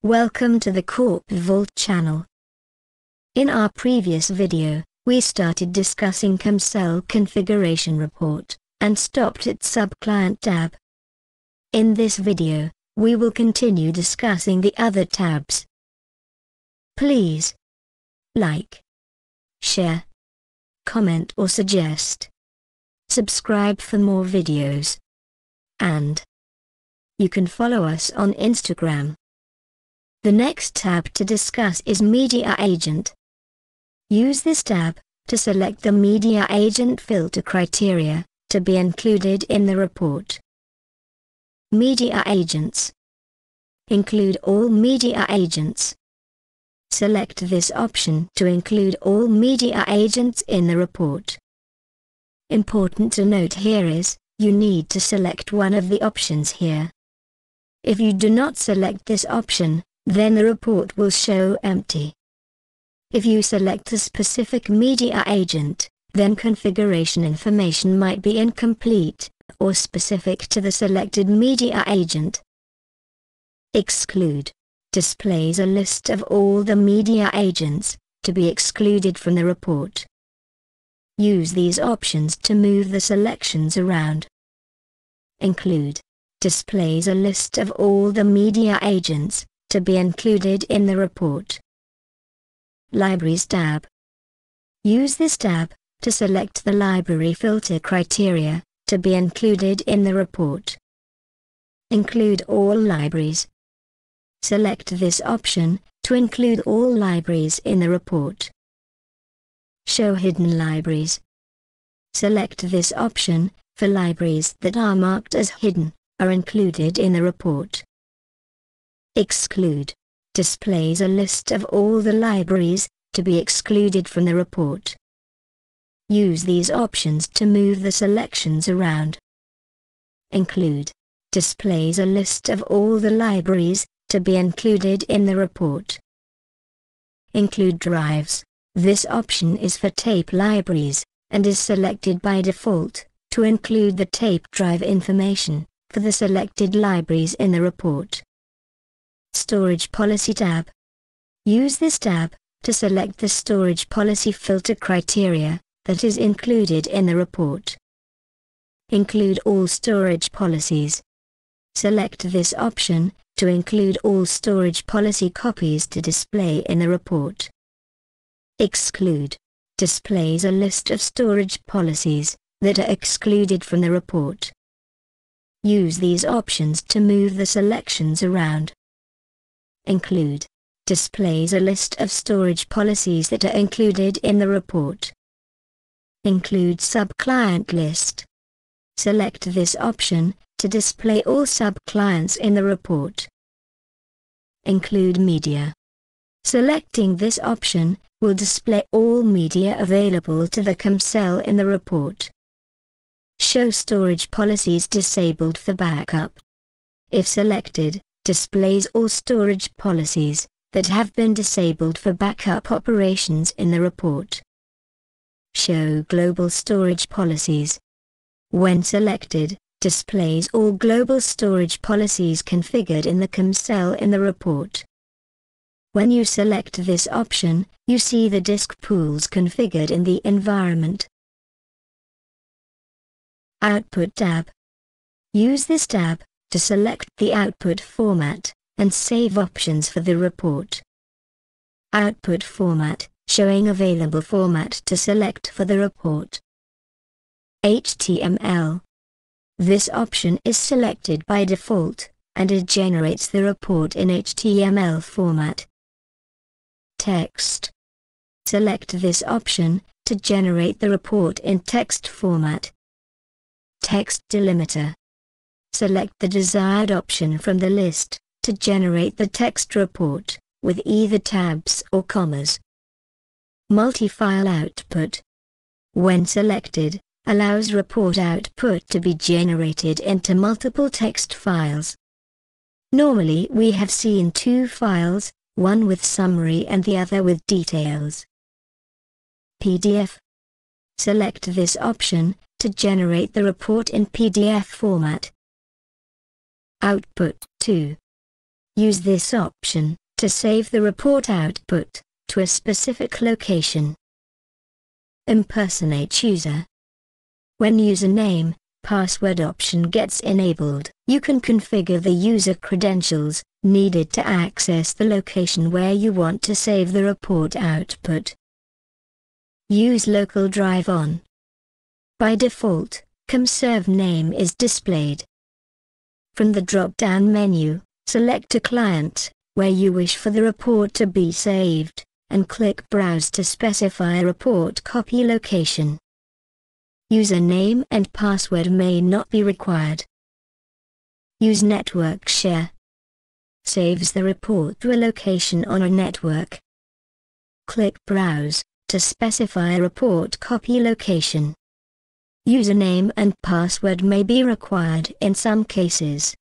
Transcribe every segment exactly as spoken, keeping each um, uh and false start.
Welcome to the CorpVault channel. In our previous video, we started discussing CommCell configuration report, and stopped at Subclient tab. In this video, we will continue discussing the other tabs. Please like, share, comment or suggest. Subscribe for more videos. And you can follow us on Instagram. The next tab to discuss is MediaAgent. Use this tab to select the MediaAgent filter criteria to be included in the report. Media agents. Include all media agents. Select this option to include all media agents in the report. Important to note here is, you need to select one of the options here. If you do not select this option, then the report will show empty. If you select a specific media agent, then configuration information might be incomplete, or specific to the selected media agent. Exclude. Displays a list of all the media agents to be excluded from the report. Use these options to move the selections around. Include. Displays a list of all the media agents to be included in the report. Libraries tab. Use this tab to select the library filter criteria to be included in the report. Include all libraries. Select this option to include all libraries in the report. Show hidden libraries. Select this option for libraries that are marked as hidden, are included in the report. Exclude. Displays a list of all the libraries to be excluded from the report. Use these options to move the selections around. Include. Displays a list of all the libraries to be included in the report. Include drives. This option is for tape libraries, and is selected by default, to include the tape drive information for the selected libraries in the report. Storage Policy tab. Use this tab to select the storage policy filter criteria that is included in the report. Include all storage policies. Select this option to include all storage policy copies to display in the report. Exclude. Displays a list of storage policies that are excluded from the report. Use these options to move the selections around. Include. Displays a list of storage policies that are included in the report. Include Subclient list. Select this option to display all subclients in the report. Include media. Selecting this option will display all media available to the CommCell in the report. Show storage policies disabled for backup. If selected, displays all storage policies that have been disabled for backup operations in the report. Show global storage policies. When selected, displays all global storage policies configured in the CommCell in the report. When you select this option, you see the disk pools configured in the environment. Output tab. Use this tab to select the output format and save options for the report. Output format, showing available format to select for the report. H T M L. This option is selected by default, and it generates the report in H T M L format. Text. Select this option to generate the report in text format. Text delimiter. Select the desired option from the list to generate the text report, with either tabs or commas. Multi-file output. When selected, allows report output to be generated into multiple text files. Normally we have seen two files, one with summary and the other with details. P D F. Select this option to generate the report in P D F format. Output two. Use this option to save the report output to a specific location. Impersonate user. When username, password option gets enabled, you can configure the user credentials needed to access the location where you want to save the report output. Use local drive on. By default, CommServe name is displayed. From the drop-down menu, select a client where you wish for the report to be saved, and click Browse to specify a report copy location. Username and password may not be required. Use network share. Saves the report to a location on a network. Click Browse to specify a report copy location. Username and password may be required in some cases.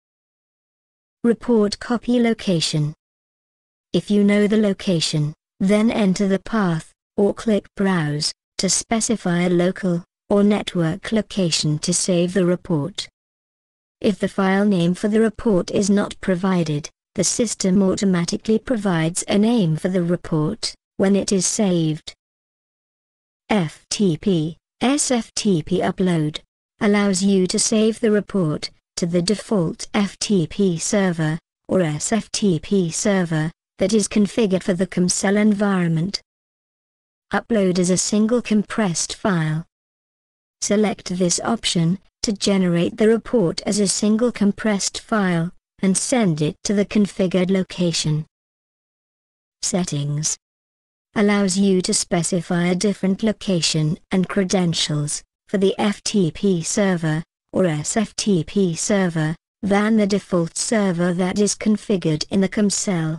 Report copy location. If you know the location, then enter the path, or click Browse to specify a local or network location to save the report. If the file name for the report is not provided, the system automatically provides a name for the report when it is saved. F T P, S F T P upload allows you to save the report to the default F T P server, or S F T P server, that is configured for the CommCell environment. Upload as a single compressed file. Select this option to generate the report as a single compressed file, and send it to the configured location. Settings allows you to specify a different location and credentials for the F T P server, or S F T P server, than the default server that is configured in the CommCell.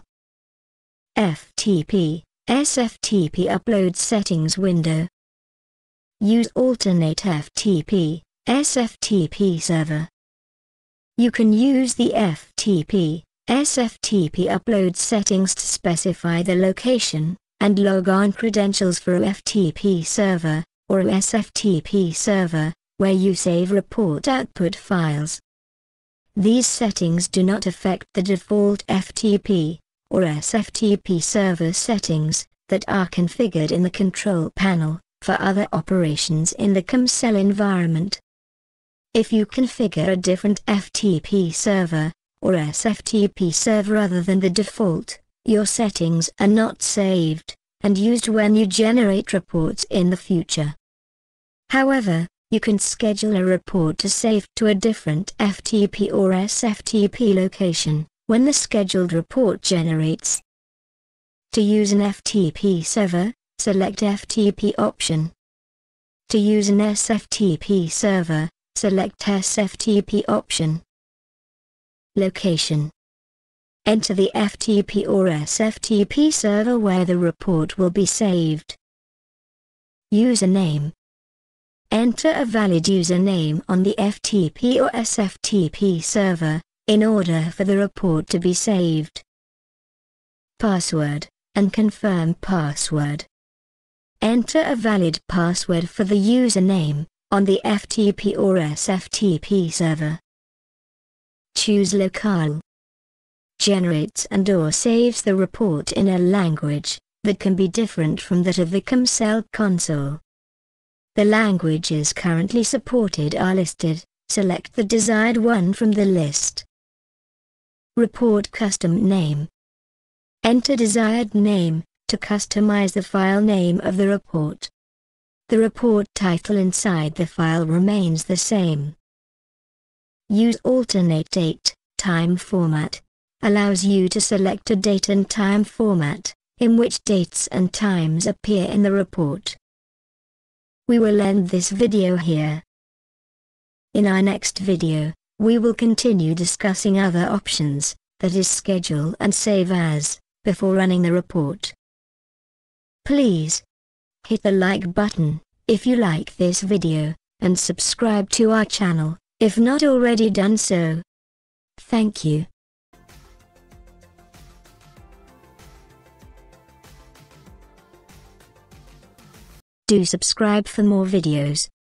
F T P, S F T P upload settings window. Use alternate F T P, S F T P server. You can use the F T P, S F T P upload settings to specify the location and log on credentials for a F T P server, or a S F T P server, where you save report output files. These settings do not affect the default F T P, or S F T P server settings that are configured in the control panel for other operations in the CommCell environment. If you configure a different F T P server, or S F T P server other than the default, your settings are not saved and used when you generate reports in the future. However, you can schedule a report to save to a different F T P or S F T P location when the scheduled report generates. To use an F T P server, select F T P option. To use an S F T P server, select S F T P option. Location. Enter the F T P or S F T P server where the report will be saved. Username. Enter a valid username on the F T P or S F T P server in order for the report to be saved. Password, and confirm password. Enter a valid password for the username on the F T P or S F T P server. Choose Locale. Generates and or saves the report in a language that can be different from that of the CommCell console. The languages currently supported are listed. Select the desired one from the list. Report custom name. Enter desired name to customize the file name of the report. The report title inside the file remains the same. Use alternate date, time format. Allows you to select a date and time format, in which dates and times appear in the report. We will end this video here. In our next video, we will continue discussing other options, that is schedule and save as, before running the report. Please hit the like button if you like this video, and subscribe to our channel if not already done so. Thank you. Do subscribe for more videos.